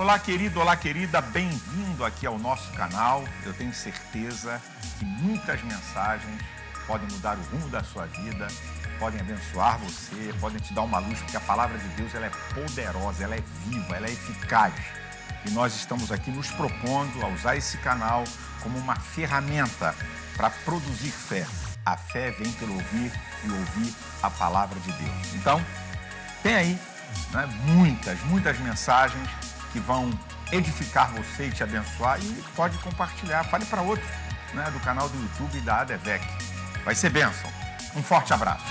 Olá, querido, olá, querida, bem-vindo aqui ao nosso canal. Eu tenho certeza que muitas mensagens podem mudar o rumo da sua vida, podem abençoar você, podem te dar uma luz, porque a palavra de Deus ela é poderosa, ela é viva, ela é eficaz. E nós estamos aqui nos propondo a usar esse canal como uma ferramenta para produzir fé. A fé vem pelo ouvir e ouvir a palavra de Deus. Então, tem aí muitas mensagens que vão edificar você e te abençoar, e pode compartilhar, fale para outros do canal do YouTube da ADVEC. Vai ser bênção. Um forte abraço.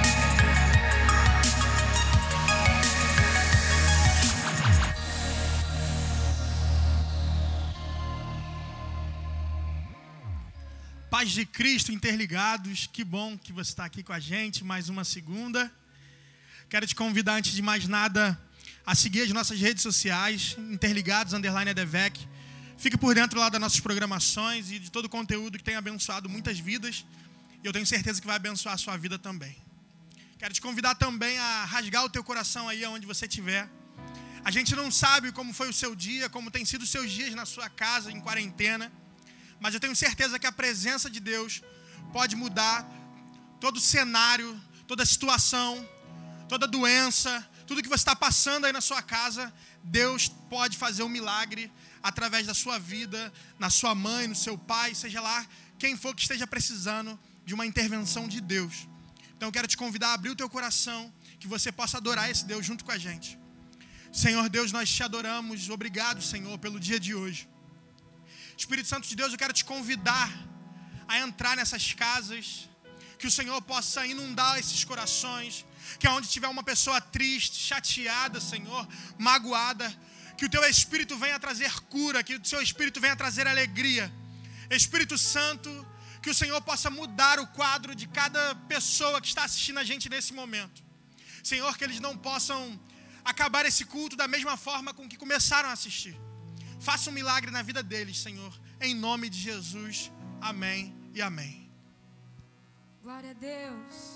Paz de Cristo, interligados, que bom que você está aqui com a gente, mais uma segunda. Quero te convidar, antes de mais nada, a seguir as nossas redes sociais, interligados, _ADVEC. Fique por dentro lá das nossas programações e de todo o conteúdo que tem abençoado muitas vidas. E eu tenho certeza que vai abençoar a sua vida também. Quero te convidar também a rasgar o teu coração aí onde você estiver. A gente não sabe como foi o seu dia, como tem sido os seus dias na sua casa, em quarentena. Mas eu tenho certeza que a presença de Deus pode mudar todo o cenário, toda a situação, toda a doença, tudo que você está passando aí na sua casa. Deus pode fazer um milagre através da sua vida, na sua mãe, no seu pai, seja lá quem for que esteja precisando de uma intervenção de Deus. Então eu quero te convidar a abrir o teu coração, que você possa adorar esse Deus junto com a gente. Senhor Deus, nós te adoramos. Obrigado, Senhor, pelo dia de hoje. Espírito Santo de Deus, eu quero te convidar a entrar nessas casas, que o Senhor possa inundar esses corações, que onde tiver uma pessoa triste, chateada, Senhor, magoada, que o teu Espírito venha trazer cura, que o seu Espírito venha trazer alegria. Espírito Santo, que o Senhor possa mudar o quadro de cada pessoa que está assistindo a gente nesse momento. Senhor, que eles não possam acabar esse culto da mesma forma com que começaram a assistir. Faça um milagre na vida deles, Senhor, em nome de Jesus. Amém e amém. Glória a Deus.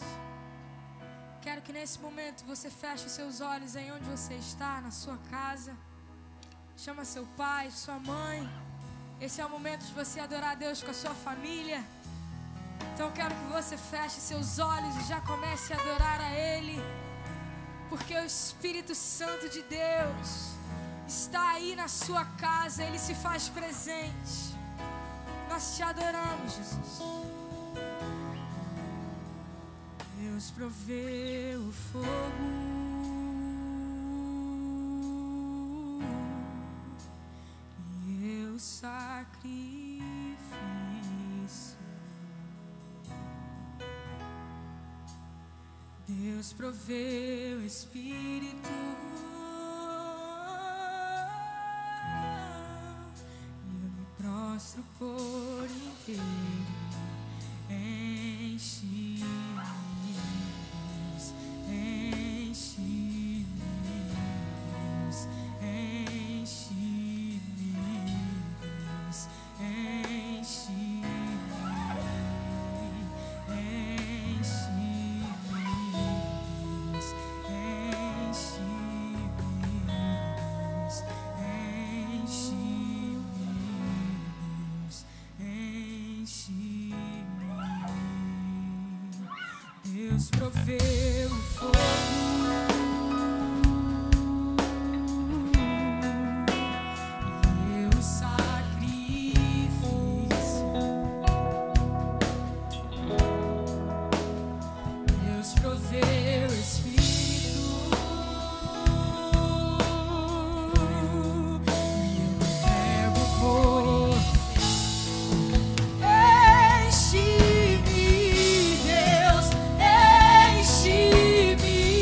Quero que nesse momento você feche os seus olhos aí onde você está, na sua casa. Chama seu pai, sua mãe. Esse é o momento de você adorar a Deus com a sua família. Então eu quero que você feche seus olhos e já comece a adorar a Ele, porque o Espírito Santo de Deus está aí na sua casa. Ele se faz presente. Nós te adoramos, Jesus. Deus proveu o fogo e eu sacrifício. Deus proveu o Espírito e eu me prostro por inteiro. Enche-me, Deus, enche-me, Deus, enche-me, Deus, enche-me, enche-me, Deus, enche-me, Deus, enche-me, Deus, enche-me. Deus proveu o fogo e eu sacrifício. Deus proveu o Espírito e eu me entrego por enche-me, Deus, enche-me.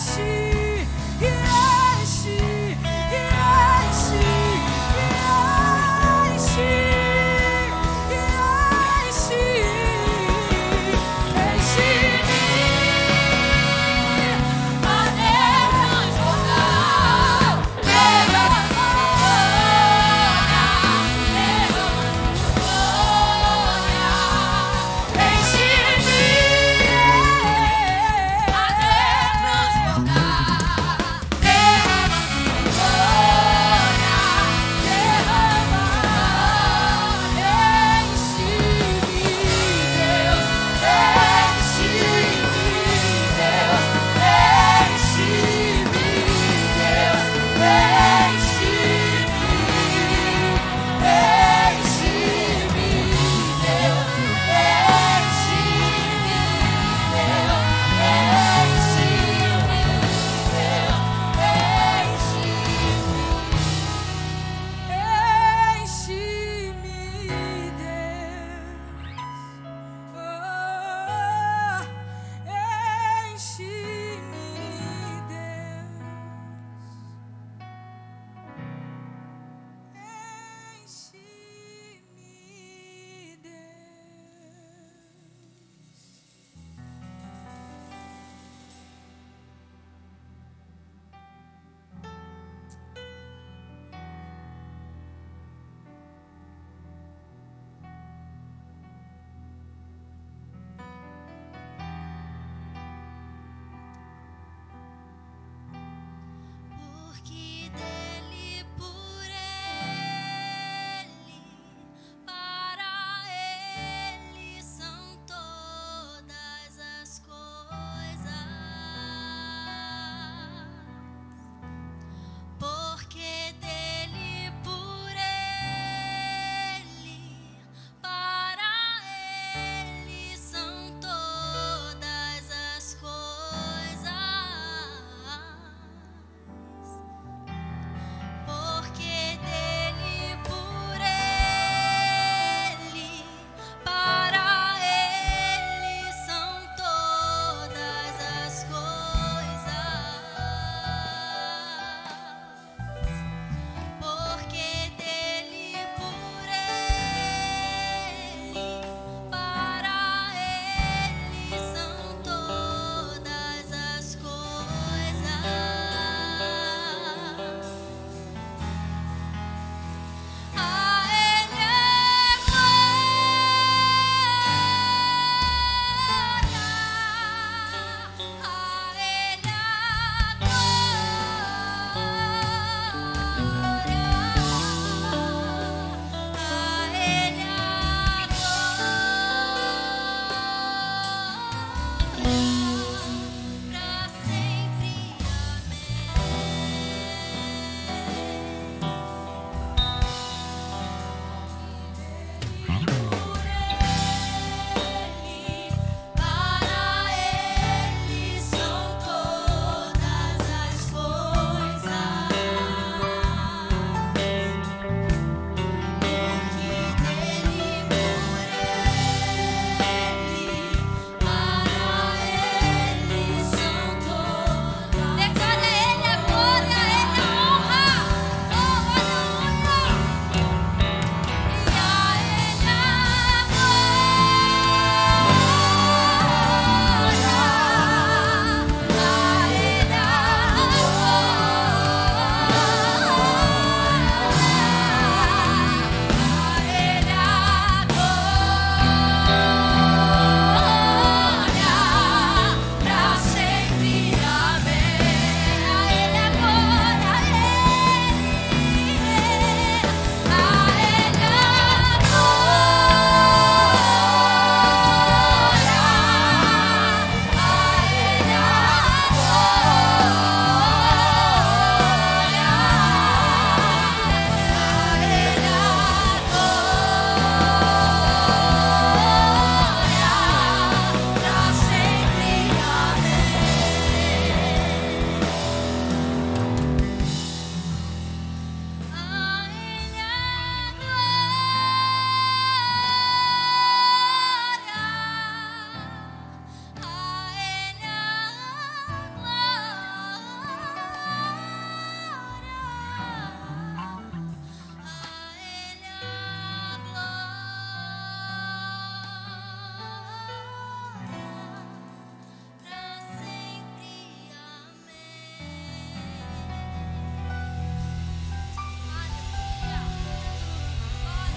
Transbordar.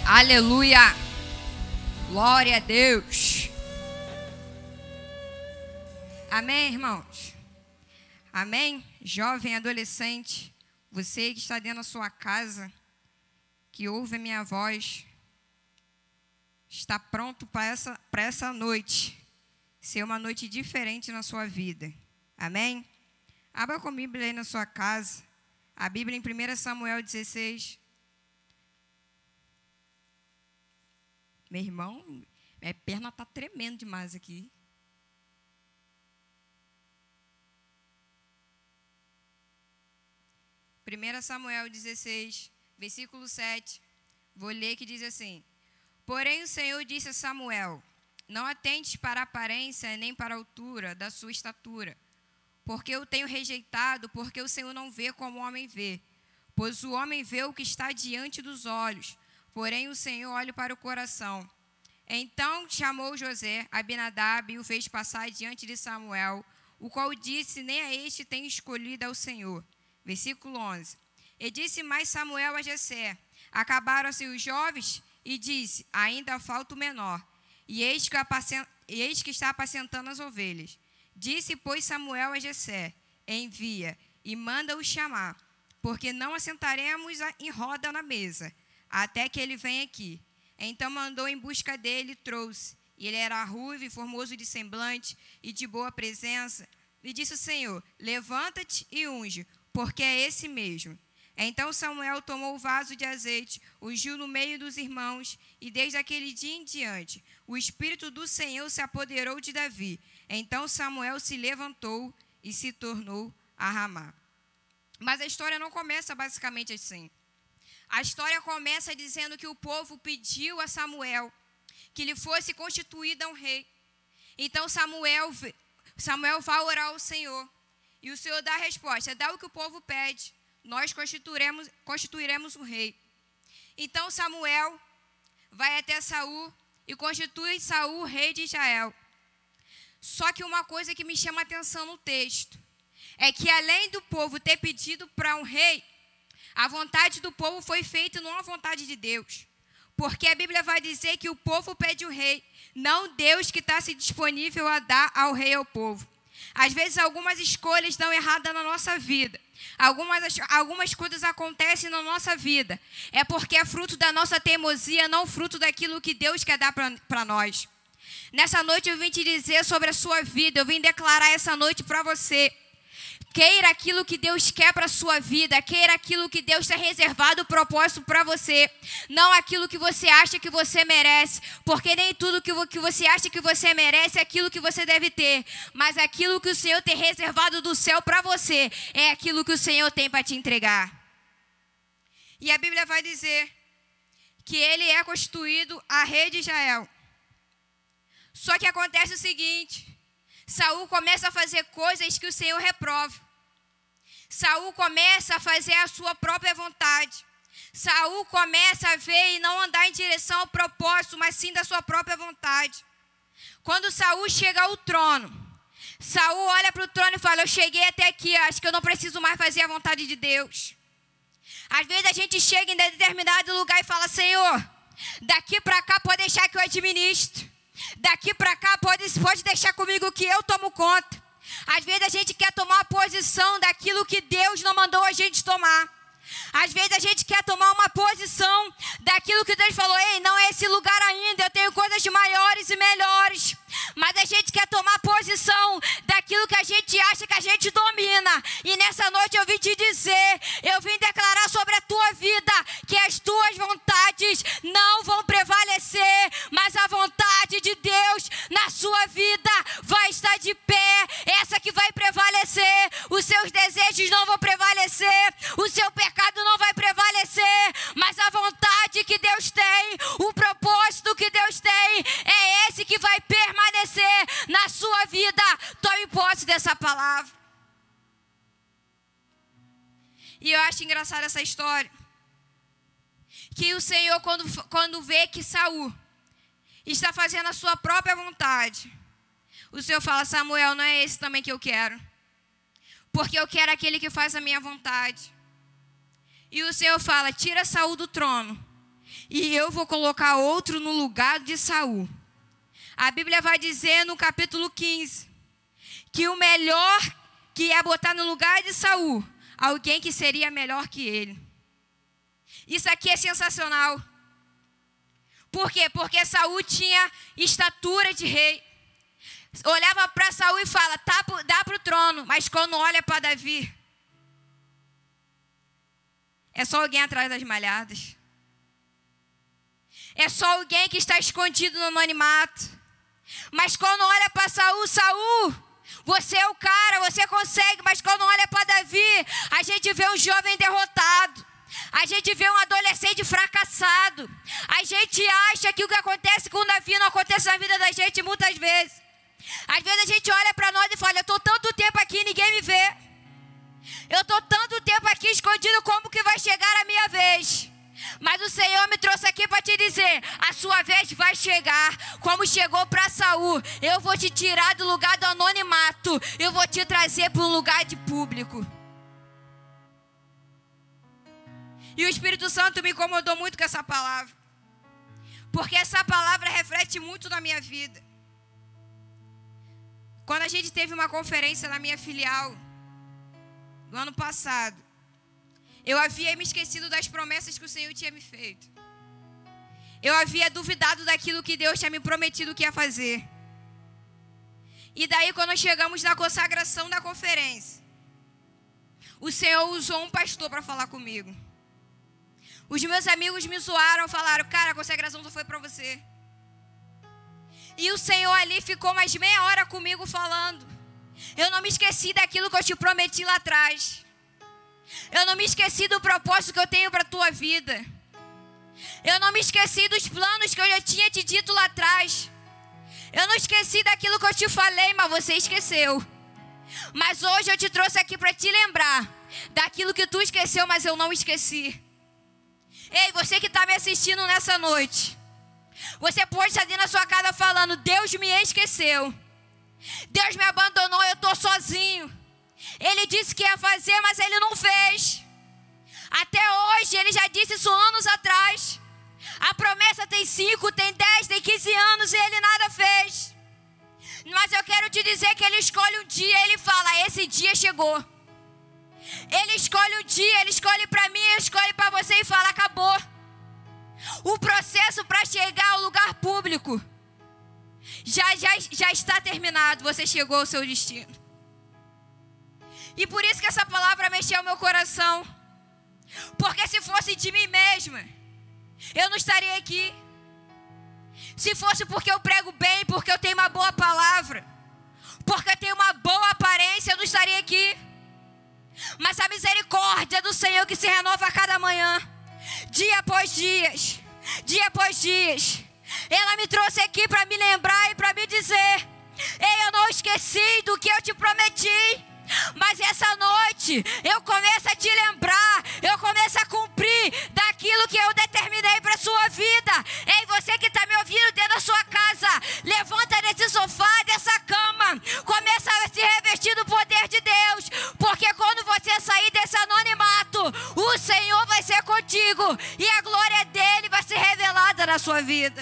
Aleluia. Glória a Deus. Amém, irmãos? Amém? Jovem, adolescente, você que está dentro da sua casa, que ouve a minha voz, está pronto para essa noite ser uma noite diferente na sua vida. Amém? Abra com a Bíblia aí na sua casa. A Bíblia em 1 Samuel 16. Meu irmão, minha perna está tremendo demais aqui. Primeira Samuel 16, versículo 7. Vou ler que diz assim: Porém o Senhor disse a Samuel: Não atentes para a aparência nem para a altura da sua estatura, porque eu tenho rejeitado, porque o Senhor não vê como o homem vê. Pois o homem vê o que está diante dos olhos, porém o Senhor olha para o coração. Então chamou José Abinadab e o fez passar diante de Samuel, o qual disse: Nem a este tem escolhido ao Senhor. Versículo 11. E disse mais Samuel a Jessé: Acabaram-se os jovens? E disse: Ainda falta o menor, e eis que está apacentando as ovelhas. Disse, pois, Samuel a Jessé: Envia e manda-o chamar, porque não assentaremos em roda na mesa, até que ele venha aqui. Então mandou em busca dele e trouxe. E ele era ruivo e formoso de semblante e de boa presença. E disse o Senhor: Levanta-te e unge, porque é esse mesmo. Então Samuel tomou o vaso de azeite, ungiu no meio dos irmãos, e desde aquele dia em diante, o Espírito do Senhor se apoderou de Davi. Então Samuel se levantou e se tornou a Ramá. Mas a história não começa basicamente assim. A história começa dizendo que o povo pediu a Samuel que lhe fosse constituído um rei. Então Samuel vai orar ao Senhor. E o Senhor dá a resposta: dá o que o povo pede, nós constituiremos um rei. Então Samuel vai até Saul e constitui Saul rei de Israel. Só que uma coisa que me chama a atenção no texto é que, além do povo ter pedido para um rei, a vontade do povo foi feita não a vontade de Deus. Porque a Bíblia vai dizer que o povo pede o rei, não Deus que está se disponível a dar ao rei ao povo. Às vezes algumas escolhas dão errada na nossa vida. Algumas coisas acontecem na nossa vida. É porque é fruto da nossa teimosia, não fruto daquilo que Deus quer dar para nós. Nessa noite eu vim te dizer sobre a sua vida. Eu vim declarar essa noite para você. Queira aquilo que Deus quer para a sua vida. Queira aquilo que Deus tem reservado o propósito para você. Não aquilo que você acha que você merece. Porque nem tudo que você acha que você merece é aquilo que você deve ter. Mas aquilo que o Senhor tem reservado do céu para você é aquilo que o Senhor tem para te entregar. E a Bíblia vai dizer que ele é constituído a rei de Israel. Só que acontece o seguinte: Saul começa a fazer coisas que o Senhor reprova. Saul começa a fazer a sua própria vontade. Saul começa a ver e não andar em direção ao propósito, mas sim da sua própria vontade. Quando Saul chega ao trono, Saul olha para o trono e fala: eu cheguei até aqui, acho que eu não preciso mais fazer a vontade de Deus. Às vezes a gente chega em determinado lugar e fala: Senhor, daqui para cá pode deixar que eu administro. Daqui para cá pode deixar comigo que eu tomo conta. Às vezes a gente quer tomar uma posição daquilo que Deus não mandou a gente tomar. Às vezes a gente quer tomar uma posição daquilo que Deus falou: ei, não é esse lugar ainda, eu tenho coisas maiores e melhores. Mas a gente quer tomar posição daquilo que a gente acha que a gente domina. E nessa noite eu vim te dizer, eu vim declarar sobre a tua vida que as tuas vontades não vão prevalecer, mas a vontade de Deus na sua vida vai estar de pé. Essa que vai prevalecer. Os seus desejos não vão prevalecer, o seu pecado não vai prevalecer, mas a vontade que Deus tem, o propósito que Deus tem, é esse que vai permanecer na sua vida. Tome posse dessa palavra. E eu acho engraçada essa história, que o Senhor, quando vê que Saul está fazendo a sua própria vontade, o Senhor fala: Samuel, não é esse também que eu quero, porque eu quero aquele que faz a minha vontade. E o Senhor fala: tira Saul do trono e eu vou colocar outro no lugar de Saul. A Bíblia vai dizer no capítulo 15 que o melhor que é botar no lugar de Saul alguém que seria melhor que ele. Isso aqui é sensacional. Por quê? Porque Saul tinha estatura de rei. Olhava para Saul e fala, dá para o trono. Mas quando olha para Davi, é só alguém atrás das malhadas. É só alguém que está escondido no anonimato. Mas quando olha para Saul, você é o cara, você consegue. Mas quando olha para Davi, a gente vê um jovem derrotado. A gente vê um adolescente fracassado. A gente acha que o que acontece com Davi não acontece na vida da gente muitas vezes. Às vezes a gente olha para nós e fala, eu estou tanto tempo aqui e ninguém me vê. Eu estou tanto tempo aqui escondido, como que vai chegar a minha vez? Mas o Senhor me trouxe aqui para te dizer, a sua vez vai chegar, como chegou para Saul. Eu vou te tirar do lugar do anonimato, eu vou te trazer para um lugar de público. E o Espírito Santo me incomodou muito com essa palavra, porque essa palavra reflete muito na minha vida. Quando a gente teve uma conferência na minha filial, no ano passado, eu havia me esquecido das promessas que o Senhor tinha me feito. Eu havia duvidado daquilo que Deus tinha me prometido que ia fazer. E daí, quando chegamos na consagração da conferência, o Senhor usou um pastor para falar comigo. Os meus amigos me zoaram, falaram, cara, a consagração só foi para você. E o Senhor ali ficou mais meia hora comigo falando. Eu não me esqueci daquilo que eu te prometi lá atrás. Eu não me esqueci do propósito que eu tenho para a tua vida. Eu não me esqueci dos planos que eu já tinha te dito lá atrás. Eu não esqueci daquilo que eu te falei, mas você esqueceu. Mas hoje eu te trouxe aqui para te lembrar daquilo que tu esqueceu, mas eu não esqueci. Ei, você que está me assistindo nessa noite, você pode estar dentro da sua casa falando, Deus me esqueceu. Deus me abandonou, eu estou sozinho. Ele disse que ia fazer, mas Ele não fez. Até hoje, Ele já disse isso anos atrás. A promessa tem 5, tem 10, tem 15 anos e Ele nada fez. Mas eu quero te dizer que Ele escolhe um dia, Ele fala, esse dia chegou. Ele escolhe um dia, Ele escolhe para mim, Ele escolhe para você e fala, acabou. O processo para chegar ao lugar público já está terminado, você chegou ao seu destino. E por isso que essa palavra mexeu o meu coração. Porque se fosse de mim mesma, eu não estaria aqui. Se fosse porque eu prego bem, porque eu tenho uma boa palavra, porque eu tenho uma boa aparência, eu não estaria aqui. Mas a misericórdia do Senhor que se renova a cada manhã, dia após dias, ela me trouxe aqui para me lembrar e para me dizer, ei, eu não esqueci do que eu te prometi. Mas essa noite eu começo a te lembrar, eu começo a cumprir daquilo que eu determinei para a sua vida. Ei, você que está me ouvindo dentro da sua casa, levanta desse sofá, dessa cama, começa a se revestir do poder de Deus, porque quando você sair desse anonimato, o Senhor vai ser contigo e a glória dele vai ser revelada na sua vida.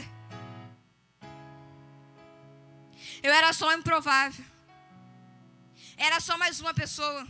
Eu era só improvável. Era só mais uma pessoa.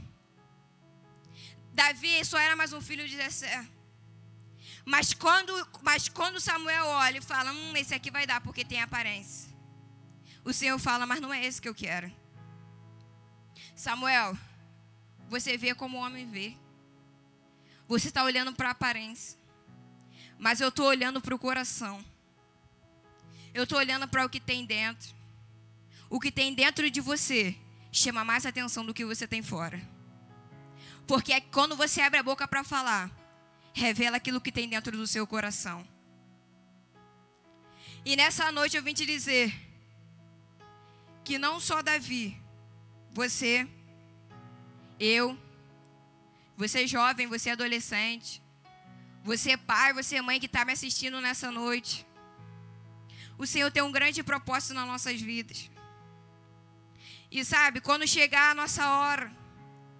Davi só era mais um filho de Jessé. Mas quando Samuel olha e fala, esse aqui vai dar porque tem aparência, o Senhor fala, mas não é esse que eu quero. Samuel, você vê como o homem vê. Você está olhando para a aparência, mas eu estou olhando para o coração. Eu estou olhando para o que tem dentro. O que tem dentro de você chama mais atenção do que você tem fora. Porque quando você abre a boca para falar, revela aquilo que tem dentro do seu coração. E nessa noite eu vim te dizer que não só Davi, você, eu, você jovem, você adolescente, você pai, você mãe que está me assistindo nessa noite, o Senhor tem um grande propósito nas nossas vidas. E sabe, quando chegar a nossa hora,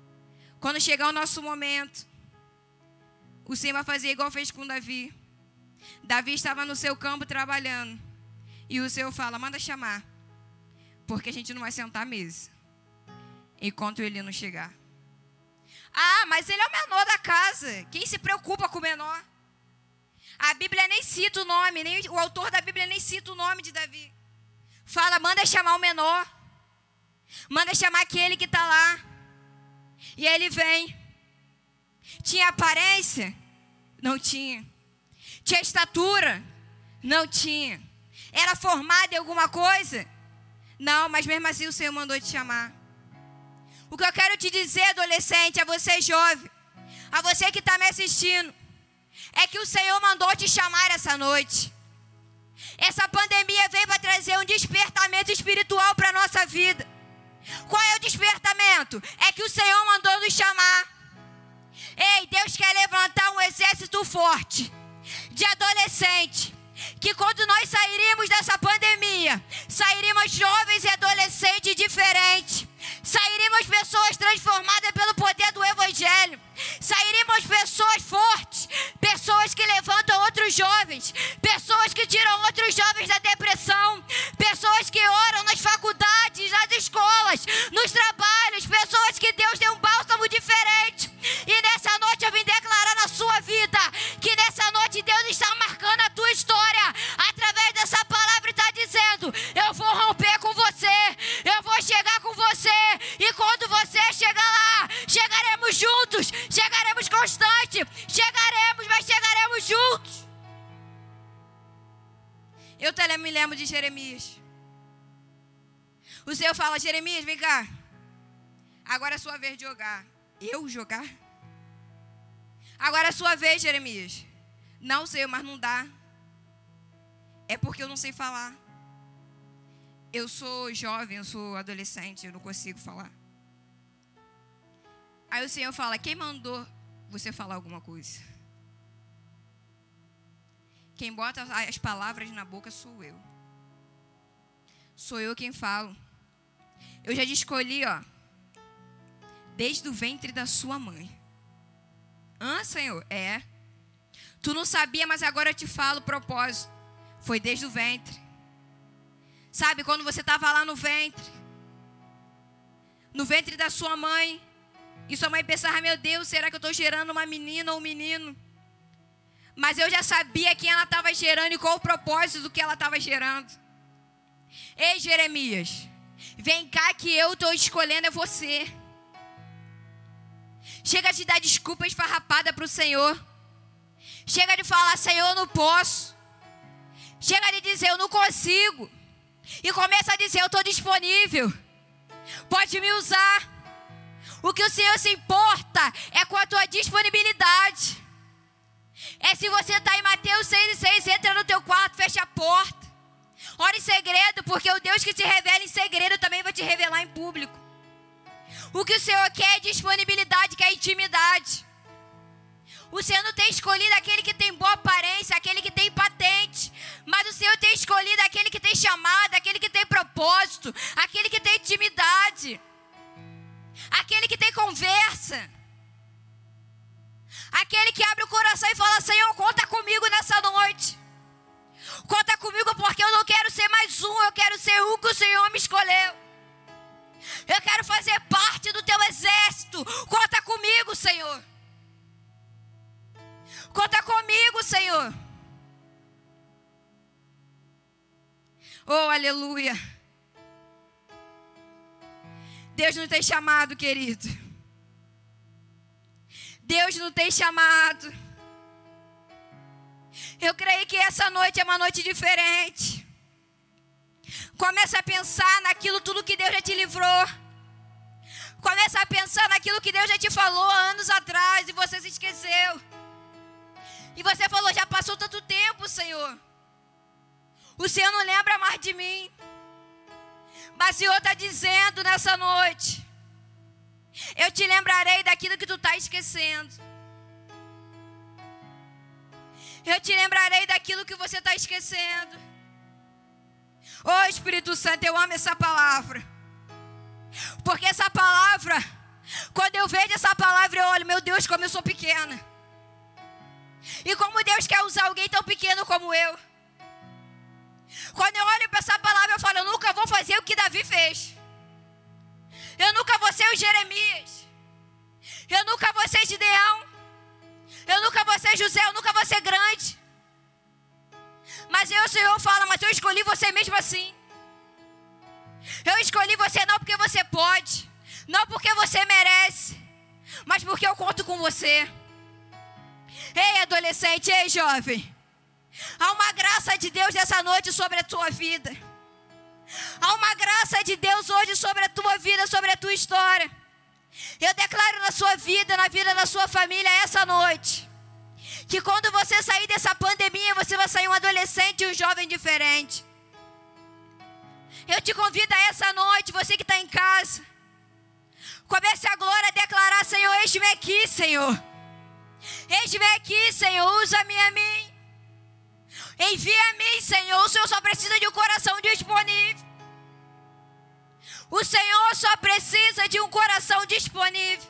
quando chegar o nosso momento, o Senhor vai fazer igual fez com Davi. Davi estava no seu campo trabalhando. E o Senhor fala, manda chamar. Porque a gente não vai sentar à mesa enquanto ele não chegar. Ah, mas ele é o menor da casa. Quem se preocupa com o menor? A Bíblia nem cita o nome, nem o autor da Bíblia nem cita o nome de Davi. Fala, manda chamar o menor. Manda chamar aquele que está lá. E ele vem. Tinha aparência? Não tinha. Tinha estatura? Não tinha. Era formado em alguma coisa? Não, mas mesmo assim o Senhor mandou te chamar. O que eu quero te dizer, adolescente, a você jovem, a você que está me assistindo, é que o Senhor mandou te chamar essa noite. Essa pandemia veio para trazer um despertamento espiritual para a nossa vida. Qual é o despertamento? É que o Senhor mandou nos chamar. Ei, Deus quer levantar um exército forte de adolescente, que quando nós sairíamos dessa pandemia, sairíamos jovens e adolescentes diferentes. Sairíamos pessoas transformadas pelo poder do Evangelho. Sairíamos pessoas fortes, pessoas que levantam outros jovens, pessoas que tiram outros jovens da depressão, pessoas que oram nas faculdades, nas escolas, nos trabalhos, pessoas que Deus deu um bálsamo diferente. E nessa noite eu vim declarar na sua vida que nessa noite Deus está marcando a tua história através dessa palavra e está dizendo, eu vou romper com você, eu vou chegar com você. E quando você chegar lá, chegaremos juntos, chegaremos constantes, chegaremos, mas chegaremos juntos. Eu me lembro de Jeremias. O Senhor fala, Jeremias, vem cá. Agora é sua vez de jogar. Eu jogar? Agora é sua vez, Jeremias. Não, Senhor, mas não dá. É porque eu não sei falar. Eu sou jovem, eu sou adolescente, eu não consigo falar. Aí o Senhor fala, quem mandou você falar alguma coisa? Quem bota as palavras na boca sou eu. Sou eu quem falo. Eu já te escolhi, ó, desde o ventre da sua mãe. Senhor? É. Tu não sabia, mas agora eu te falo o propósito. Foi desde o ventre. Sabe, quando você estava lá no ventre da sua mãe, e sua mãe pensava, meu Deus, será que eu estou gerando uma menina ou um menino? Mas eu já sabia quem ela estava gerando e qual o propósito do que ela estava gerando. Ei, Jeremias, vem cá que eu estou escolhendo é você. Chega de dar desculpa esfarrapada para o Senhor. Chega de falar, Senhor, eu não posso. Chega de dizer, eu não consigo. E começa a dizer, eu estou disponível. Pode me usar. O que o Senhor se importa é com a tua disponibilidade. É se você está em Mateus 6,6, entra no teu quarto, fecha a porta. Ora em segredo, porque o Deus que te revela em segredo também vai te revelar em público. O que o Senhor quer é disponibilidade, quer intimidade. O Senhor não tem escolhido aquele que tem boa aparência, aquele que tem patente. Mas o Senhor tem escolhido aquele que tem chamada, aquele que tem propósito, aquele que tem intimidade, aquele que tem conversa, aquele que abre o coração e fala, Senhor, conta comigo nessa noite. Conta comigo porque eu não quero ser mais um, eu quero ser um que o Senhor me escolheu. Eu quero fazer parte do teu exército. Conta comigo, Senhor. Conta comigo, Senhor. Oh, aleluia. Deus não tem chamado, querido. Deus não tem chamado. Eu creio que essa noite é uma noite diferente. Começa a pensar naquilo tudo que Deus já te livrou. Começa a pensar naquilo que Deus já te falou há anos atrás e você se esqueceu. E você falou, já passou tanto tempo, Senhor. O Senhor não lembra mais de mim. Mas o Senhor está dizendo nessa noite, eu te lembrarei daquilo que tu está esquecendo. Eu te lembrarei daquilo que você está esquecendo. Oh, Espírito Santo, eu amo essa palavra. Porque essa palavra, quando eu vejo essa palavra, eu olho, meu Deus, como eu sou pequena. E como Deus quer usar alguém tão pequeno como eu. Quando eu olho para essa palavra, eu falo, eu nunca vou fazer o que Davi fez. Eu nunca vou ser o Jeremias. Eu nunca vou ser Gideão. Eu nunca vou ser José, eu nunca vou ser grande. Mas o Senhor fala, mas eu escolhi você mesmo assim. Eu escolhi você não porque você pode, não porque você merece, mas porque eu conto com você. Ei, adolescente, ei, jovem. Há uma graça de Deus nessa noite sobre a tua vida. Há uma graça de Deus hoje sobre a tua vida, sobre a tua história. Eu declaro na sua vida, na vida da sua família essa noite, que quando você sair dessa pandemia, você vai sair um adolescente e um jovem diferente. Eu te convido a essa noite, você que está em casa, comece a glória a declarar, Senhor, eis-me aqui, Senhor. Eis-me aqui, Senhor, usa-me a mim. Envia a mim, Senhor, o Senhor só precisa de um coração disponível. O Senhor só precisa de um coração disponível.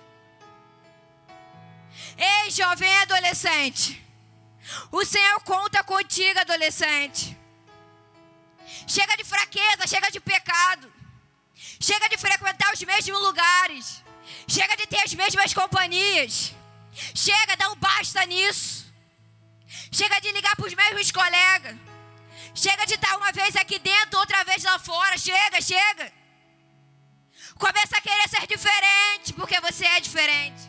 Ei, jovem e adolescente, o Senhor conta contigo, adolescente. Chega de fraqueza, chega de pecado. Chega de frequentar os mesmos lugares. Chega de ter as mesmas companhias. Chega, dá um basta nisso. Chega de ligar para os mesmos colegas. Chega de estar uma vez aqui dentro, outra vez lá fora. Chega, chega. Começa a querer ser diferente, porque você é diferente.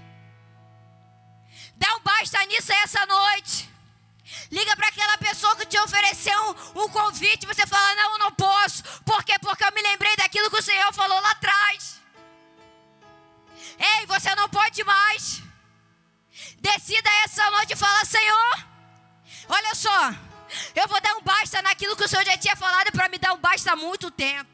Dá um basta nisso essa noite. Liga para aquela pessoa que te ofereceu um convite. Você fala, não, eu não posso. Por quê? Porque eu me lembrei daquilo que o Senhor falou lá atrás. Ei, você não pode mais. Decida essa noite e fala, Senhor, olha só, eu vou dar um basta naquilo que o Senhor já tinha falado para me dar um basta há muito tempo.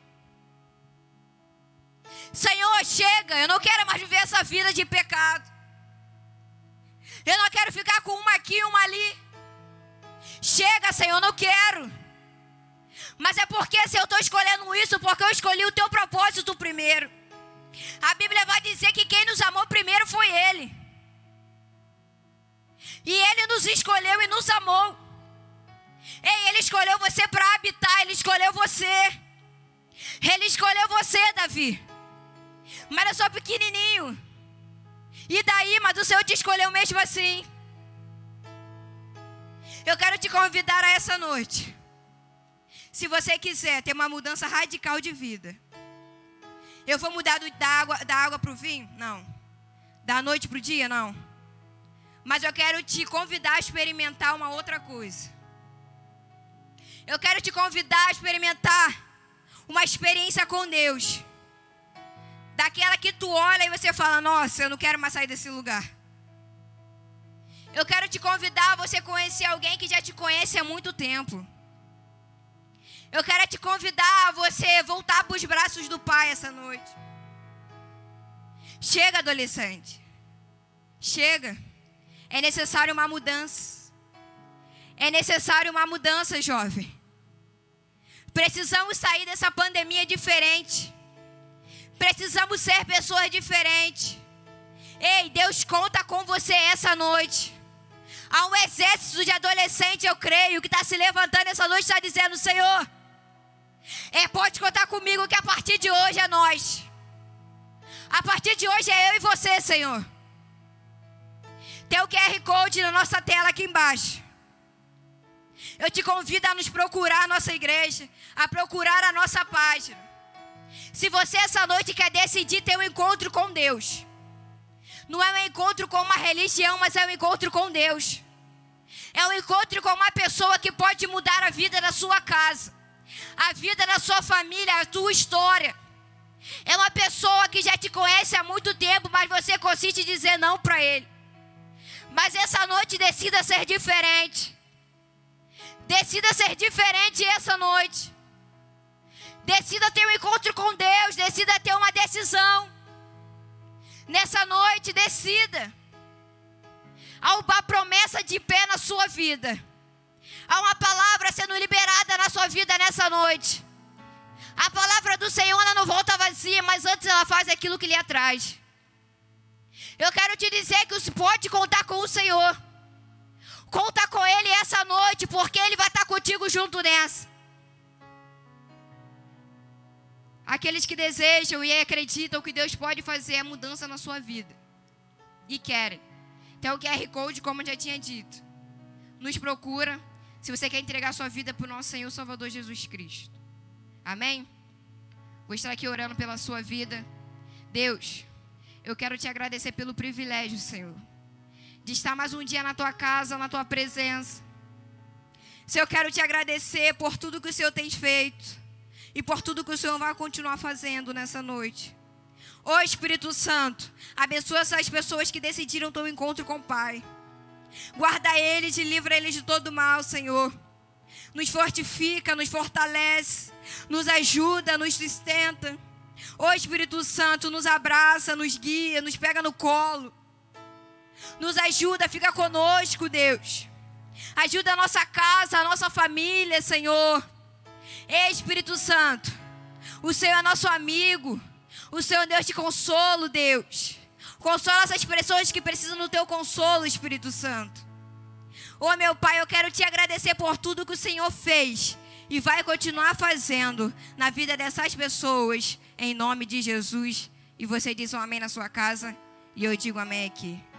Senhor, chega, eu não quero mais viver essa vida de pecado. Eu não quero ficar com uma aqui e uma ali. Chega, Senhor, eu não quero. Mas é porque se eu estou escolhendo isso, porque eu escolhi o teu propósito primeiro. A Bíblia vai dizer que quem nos amou primeiro foi Ele. E Ele nos escolheu e nos amou. Ei, Ele escolheu você para habitar, Ele escolheu você. Ele escolheu você, Davi. Mas é só pequenininho. E daí, mas o Senhor te escolheu mesmo assim. Eu quero te convidar a essa noite. Se você quiser ter uma mudança radical de vida. Eu vou mudar da água para o vinho? Não. Da noite para o dia? Não. Mas eu quero te convidar a experimentar uma outra coisa. Eu quero te convidar a experimentar uma experiência com Deus. Daquela que tu olha e você fala, nossa, eu não quero mais sair desse lugar. Eu quero te convidar a você conhecer alguém que já te conhece há muito tempo. Eu quero te convidar a você voltar para os braços do Pai essa noite. Chega, adolescente. Chega. É necessário uma mudança. É necessário uma mudança, jovem. Precisamos sair dessa pandemia diferente. Precisamos ser pessoas diferentes. Ei, Deus conta com você essa noite. Há um exército de adolescentes, eu creio, que está se levantando essa noite e está dizendo, Senhor, pode contar comigo que a partir de hoje é nós. A partir de hoje é eu e você, Senhor. Tem o QR Code na nossa tela aqui embaixo. Eu te convido a nos procurar a nossa igreja, a procurar a nossa página. Se você essa noite quer decidir ter um encontro com Deus, não é um encontro com uma religião, mas é um encontro com Deus. É um encontro com uma pessoa que pode mudar a vida da sua casa, a vida da sua família, a tua história. É uma pessoa que já te conhece há muito tempo, mas você consiste em dizer não para ele. Mas essa noite decida ser diferente. Decida ser diferente essa noite. Decida ter um encontro com Deus. Decida ter uma decisão. Nessa noite, decida. Há uma promessa de pé na sua vida. Há uma palavra sendo liberada na sua vida nessa noite. A palavra do Senhor, ela não volta vazia, mas antes ela faz aquilo que lhe atraz. Eu quero te dizer que você pode contar com o Senhor. Conta com Ele essa noite, porque Ele vai estar contigo junto nessa. Aqueles que desejam e acreditam que Deus pode fazer a mudança na sua vida. E querem. Tem o QR Code, como eu já tinha dito. Nos procura, se você quer entregar sua vida para o nosso Senhor Salvador Jesus Cristo. Amém? Vou estar aqui orando pela sua vida. Deus, eu quero te agradecer pelo privilégio, Senhor, de estar mais um dia na tua casa, na tua presença. Senhor, eu quero te agradecer por tudo que o Senhor tem feito e por tudo que o Senhor vai continuar fazendo nessa noite. Ô Espírito Santo, abençoa essas pessoas que decidiram ter um encontro com o Pai. Guarda eles e livra eles de todo mal, Senhor. Nos fortifica, nos fortalece, nos ajuda, nos sustenta. Ô Espírito Santo, nos abraça, nos guia, nos pega no colo. Nos ajuda, fica conosco, Deus. Ajuda a nossa casa, a nossa família, Senhor. Ei, Espírito Santo, o Senhor é nosso amigo. O Senhor é Deus de consolo, Deus. Consola essas pessoas que precisam do teu consolo, Espírito Santo. Ô meu Pai, eu quero te agradecer por tudo que o Senhor fez e vai continuar fazendo na vida dessas pessoas, em nome de Jesus. E você diz um amém na sua casa e eu digo amém aqui.